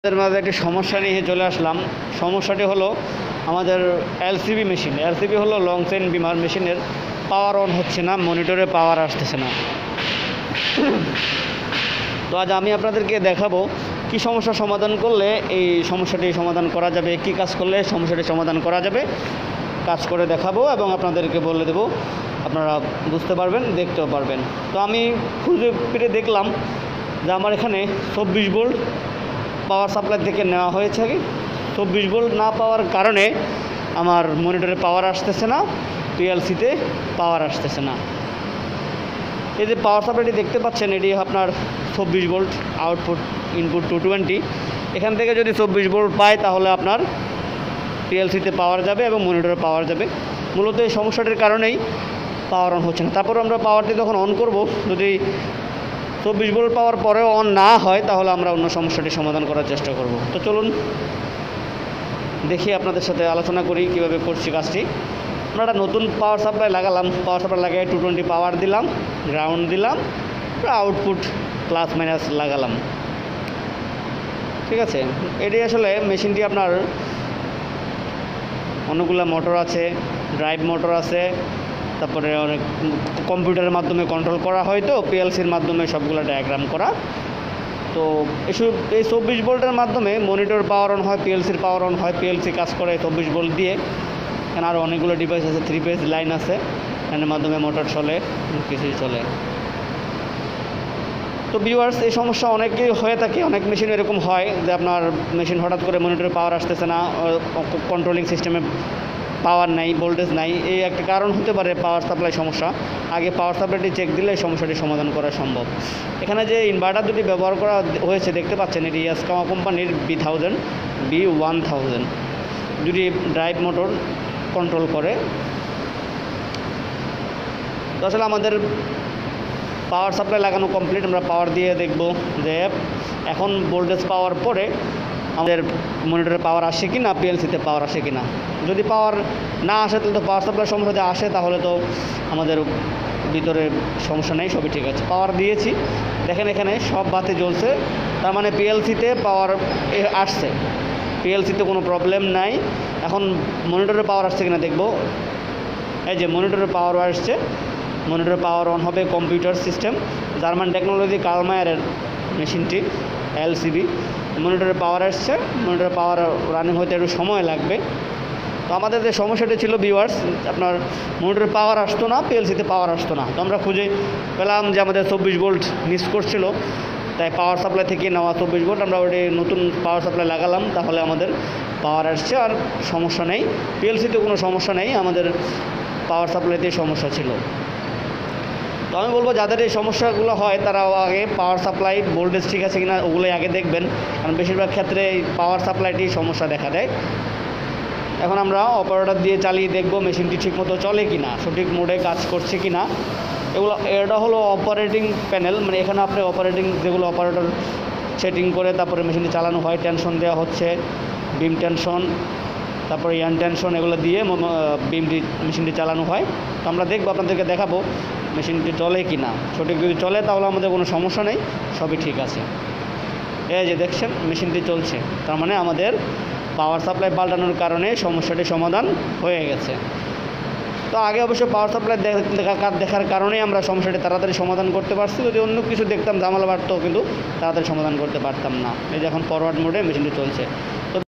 এর মাঝে একটি সমস্যা নিয়ে চলে আসলাম। সমস্যাটি হলো আমাদের এলসিবি মেশিন। এলসিবি হলো লং চেইন বিমার মেশিনের পাওয়ার অন হচ্ছে না, মনিটরে পাওয়ার আসতেছে না। তো আজ আমি আপনাদেরকে দেখাবো কি সমস্যা সমাধান করলে এই সমস্যাটি সমাধান করা যাবে, কি কাজ করলে সমস্যাটি সমাধান করা যাবে, কাজ করে দেখাবো এবং আপনাদেরকে বলে দেব। আপনারা বুঝতে পারবেন, দেখতেও পারবেন। তো আমি খুঁজে ফিরে দেখলাম যে আমার এখানে 24 ভোল্ট পাওয়ার সাপ্লাই থেকে নেওয়া হয়েছে। 24 ভোল্ট না পাওয়ার কারণে আমার মনিটরে পাওয়ার আসতেছে না, পিএলসিতে পাওয়ার আসতেছে না। এই যে পাওয়ার সাপ্লাইটি দেখতে পাচ্ছেন, এটি আপনার 24 ভোল্ট, আউটপুট ইনপুট 220। এখান থেকে যদি 24 ভোল্ট পায় তাহলে আপনার পিএলসিতে পাওয়ার যাবে এবং মনিটরে পাওয়ার যাবে। মূলত এই সমস্যাটির কারণেই পাওয়ার অন হচ্ছে না। তারপর আমরা পাওয়ারটি যখন অন করব, যদি 24 ভোল্ট পাওয়ার পরেও অন না হয় তাহলে আমরা অন্য সমস্যাটি সমাধান করার চেষ্টা করব। তো চলুন দেখি, আপনাদের সাথে আলোচনা করি কীভাবে করছি কাজটি। আমরা একটা নতুন পাওয়ার সাপ্লাই লাগালাম। পাওয়ার সাপ্লাই লাগিয়ে 220 পাওয়ার দিলাম, গ্রাউন্ড দিলাম, আউটপুট প্লাস মাইনাস লাগালাম। ঠিক আছে, এটি আসলে মেশিনটি আপনার অনেকগুলো মোটর আছে, ড্রাইভ মোটর আছে, তারপরে অনেক কম্পিউটারের মাধ্যমে কন্ট্রোল করা হয়, তো পিএলসির মাধ্যমে সবগুলো ডায়াগ্রাম করা। তো এসব এই 24 ভোল্টের মাধ্যমে মনিটর পাওয়ার অন হয়, পিএলসির পাওয়ার অন হয়। পিএলসি কাজ করে 24 ভোল্ট দিয়ে। এখানে আরও অনেকগুলো ডিভাইস আছে, 3 ফেজ লাইন আছে, এর মাধ্যমে মোটর চলে, কিছুই চলে। তো ভিউয়ার্স, এই সমস্যা অনেকেই হয়ে থাকে, অনেক মেশিন এরকম হয় যে আপনার মেশিন হঠাৎ করে মনিটরে পাওয়ার আসতেছে না, কন্ট্রোলিং সিস্টেমে পাওয়ার নাই, ভোল্টেজ নাই। এই একটা কারণ হতে পারে পাওয়ার সাপ্লাই সমস্যা। আগে পাওয়ার সাপ্লাইটি চেক দিলে এই সমস্যাটি সমাধান করা সম্ভব। এখানে যে ইনভার্টার দুটি ব্যবহার করা হয়েছে দেখতে পাচ্ছেন, এটি ইয়াসকাওয়া কোম্পানির B1000, B1000 দুটি ড্রাইভ মোটর কন্ট্রোল করে। তো আসলে আমাদের পাওয়ার সাপ্লাই লাগানো কমপ্লিট। আমরা পাওয়ার দিয়ে দেখব যে এখন ভোল্টেজ পাওয়ার পরে আমাদের মনিটরে পাওয়ার আসে কি না, পিএলসিতে পাওয়ার আসে কি না। যদি পাওয়ার না আসে তাহলে তো পাওয়ার সাপ্লাই সমস্যা, যদি আসে তাহলে তো আমাদের ভিতরে সমস্যা নেই, সবই ঠিক আছে। পাওয়ার দিয়েছি, দেখেন এখানে সব বাতি জ্বলছে, তার মানে পিএলসিতে পাওয়ার আসছে, পিএলসিতে কোনো প্রবলেম নাই। এখন মনিটরে পাওয়ার আসছে কিনা দেখব। এই যে মনিটরে পাওয়ার আসছে, মনিটরে পাওয়ার অন হবে। কম্পিউটার সিস্টেম, জার্মান টেকনোলজি, কার্লমায়ারের মেশিনটি, এলসিবি। মনিটরে পাওয়ার আসছে, মনিটরে পাওয়ার রানিং হতে একটু সময় লাগবে। তো আমাদের যে সমস্যাটি ছিল ভিউয়ার্স, আপনার মনিটরে পাওয়ার আসতো না, পিএলসিতে পাওয়ার আসতো না। তো আমরা খুঁজে পেলাম যে আমাদের 24 ভোল্ট মিস করছিল, তাই পাওয়ার সাপ্লাই থেকে নেওয়া 24 ভোল্ট আমরা ওটি নতুন পাওয়ার সাপ্লাই লাগালাম, তাহলে আমাদের পাওয়ার আসছে, আর সমস্যা নেই। পিএলসিতে কোনো সমস্যা নেই, আমাদের পাওয়ার সাপ্লাইতে সমস্যা ছিল। তো আমি বলবো যাদের এই সমস্যাগুলো হয় তারা আগে পাওয়ার সাপ্লাই ভোল্টেজ ঠিক আছে কিনা ওগুলোই আগে দেখবেন, কারণ বেশিরভাগ ক্ষেত্রে এই পাওয়ার সাপ্লাইটি সমস্যা দেখা দেয়। এখন আমরা অপারেটর দিয়ে চালিয়ে দেখব মেশিনটি ঠিকমতো চলে কি না, সঠিক মোডে কাজ করছে কি না। এটা হলো অপারেটিং প্যানেল, মানে এখানে আপনি অপারেটিং যেগুলো অপারেটর সেটিং করে তারপরে মেশিনটি চালানো হয়। টেনশন দেওয়া হচ্ছে, বিম টেনশন, তারপরে ইয়ান টেনশন, এগুলো দিয়ে মেশিনটি চালানো হয়। তো আমরা দেখবো, আপনাদেরকে দেখাবো মেশিনটি চলে কি না। সঠিক যদি চলে তাহলে আমাদের কোনো সমস্যা নেই, সবই ঠিক আছে। এই যে দেখছেন মেশিনটি চলছে, তার মানে আমাদের পাওয়ার সাপ্লাই পাল্টানোর কারণে সমস্যাটি সমাধান হয়ে গেছে। তো আগে অবশ্য পাওয়ার সাপ্লাই দেখার কারণেই আমরা সমস্যাটি তাড়াতাড়ি সমাধান করতে পারছি। যদি অন্য কিছু দেখতাম ঝামেলা বাড়তো, কিন্তু তাড়াতাড়ি সমাধান করতে পারতাম না। এই যে এখন ফরওয়ার্ড মোডে মেশিনটি চলছে।